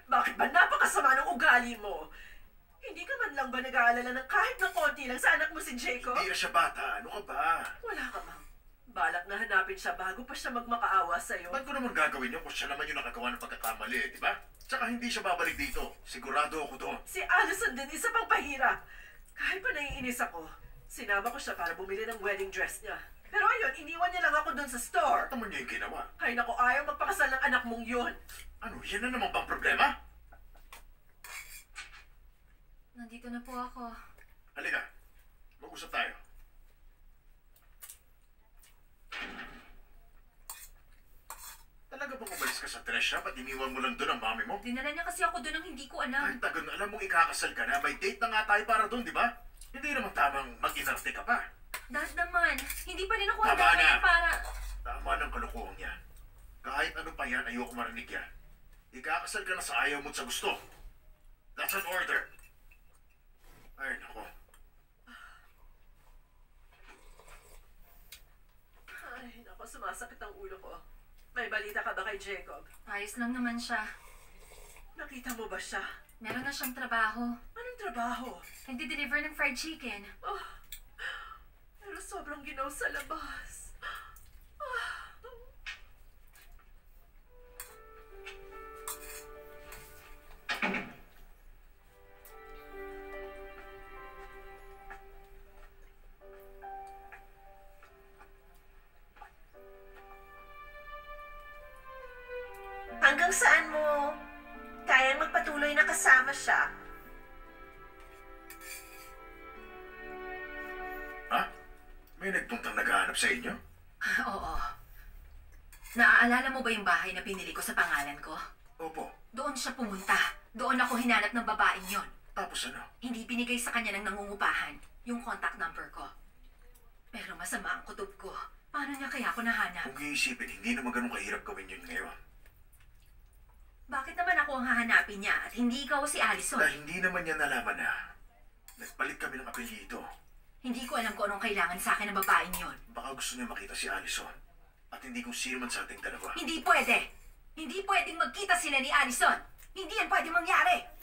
Bakit ba napakasama ng ugali mo? Hindi ka man lang ba nag-aalala ng kahit na konti lang sa anak mo si Jacob? Hindi na siya bata. Ano ka ba? Wala ka bang balak na hanapin siya bago pa siya magmakaawa sa'yo? Ba't ko naman gagawin yun kung siya naman yung nakagawa ng pagkakamali, di ba? Tsaka hindi siya babalik dito. Sigurado ako doon. Si Allison din, isa pang pahira. Kahit pa naiinis ako, sinama ko siya para bumili ng wedding dress niya. Pero ayun, iniwan niya lang ako doon sa store. Ano niya yung ginawa? Ay naku, ayaw magpakasal ng anak mong yun. Ano, yan na naman bang problema? Nandito na po ako. Halika, mag-usap tayo. Talaga bang umalis ka sa dress shop at iniwan mo lang doon ang mami mo? Dinala niya kasi ako doon ang hindi ko alam. Kahit tagal na alam mong ikakasal ka na, may date na nga tayo para doon, di ba? Hindi naman tamang mag-inarte ka pa. Dad naman, hindi pa rin ako Tama handa na. ngayon para... Tama ng kalokohan yan. Kahit ano pa yan, ayoko marinig yan. Ikakasal ka na sa ayaw mo at sa gusto. That's an order. Ay, nako. Ay naku, sumasakit ang ulo ko. May balita ka ba kay Jacob? Ayos lang naman siya. Nakita mo ba siya? Meron na siyang trabaho. Anong trabaho? Nagdi-deliver ng fried chicken. Oh, pero sobrang ginaw sa labas. Hanggang saan mo kayang magpatuloy na kasama siya? Ha? May nagpuntang naghahanap sa inyo? Oo. Naaalala mo ba yung bahay na pinili ko sa pangalan ko? Opo. Doon siya pumunta. Doon ako hinanap ng babaeng yon. Tapos ano? Hindi binigay sa kanya ng nangungupahan yung contact number ko. Pero masama ang kutob ko. Paano niya kaya ako nahanap? Kung iisipin, hindi naman ganun kahirap gawin yun ngayon. Bakit naman ako ang hahanapin niya at hindi ikaw si Allison? Dahil hindi naman niya nalaman na nagpalit kami ng apelyido. Hindi ko alam kung anong kailangan sa akin ng babaeng yon. Baka gusto niya makita si Allison. At hindi kung sino man sa ating dalawa. Hindi pwede! Hindi pwedeng magkita sila ni Allison! Hindi yan pwedeng mangyari!